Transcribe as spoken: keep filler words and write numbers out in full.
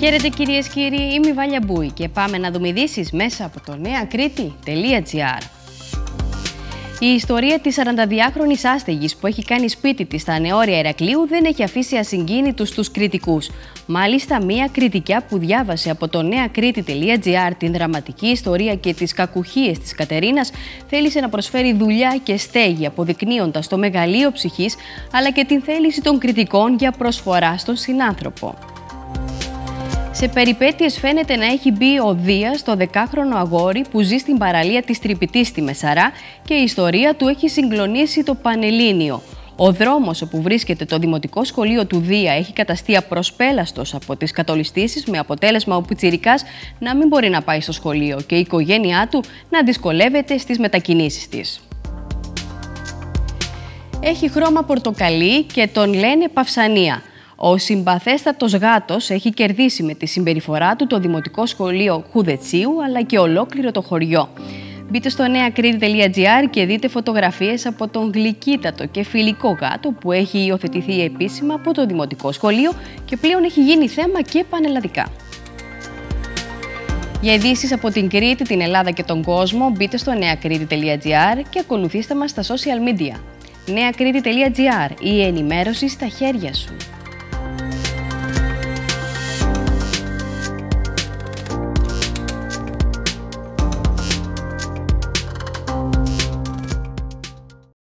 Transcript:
Χαίρετε κυρίες και κύριοι, είμαι η Βάλια Μπούη και πάμε να δούμε ειδήσεις μέσα από το νέα κρήτη τελεία τζι άρ. Η ιστορία της σαρανταδυάχρονης άστεγης που έχει κάνει σπίτι της στα Νεώρια Ηρακλείου δεν έχει αφήσει ασυγκίνητους τους κριτικούς. Μάλιστα, μία κριτικιά που διάβασε από το νέα κρήτη τελεία τζι άρ την δραματική ιστορία και τις κακουχίες της Κατερίνας θέλησε να προσφέρει δουλειά και στέγη, αποδεικνύοντας το μεγαλείο ψυχής αλλά και την θέληση των κριτικών για προσφορά στον συνάνθρωπο. Σε περιπέτειες φαίνεται να έχει μπει ο Δίας, το δεκάχρονο αγόρι που ζει στην παραλία της Τρυπητής στη Μεσαρά και η ιστορία του έχει συγκλονίσει το Πανελλήνιο. Ο δρόμος όπου βρίσκεται το δημοτικό σχολείο του Δία έχει καταστεί απροσπέλαστος από τις κατολιστήσεις, με αποτέλεσμα ο πιτσιρικάς να μην μπορεί να πάει στο σχολείο και η οικογένειά του να δυσκολεύεται στις μετακινήσεις της. Έχει χρώμα πορτοκαλί και τον λένε Παυσανία. Ο συμπαθέστατος γάτος έχει κερδίσει με τη συμπεριφορά του το Δημοτικό Σχολείο Χουδετσίου αλλά και ολόκληρο το χωριό. Μπείτε στο νέα κρήτη τελεία τζι άρ και δείτε φωτογραφίες από τον γλυκύτατο και φιλικό γάτο που έχει υιοθετηθεί επίσημα από το Δημοτικό Σχολείο και πλέον έχει γίνει θέμα και πανελλαδικά. Για ειδήσεις από την Κρήτη, την Ελλάδα και τον κόσμο, μπείτε στο νέα κρήτη τελεία τζι άρ και ακολουθήστε μας στα social media. νέα κρήτη τελεία τζι άρ, η ενημέρωση στα χέρια σου.